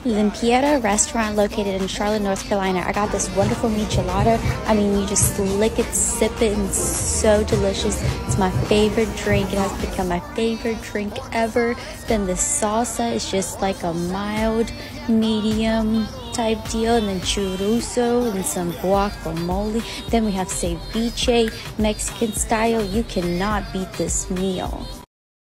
Lempira restaurant located in Charlotte, North Carolina. I got this wonderful michelada. I mean, you just lick it, sip it, and it's so delicious. It's my favorite drink. It has become my favorite drink ever. Then the salsa is just like a mild, medium type deal, and then chorizo and some guacamole. Then we have ceviche, Mexican style. You cannot beat this meal.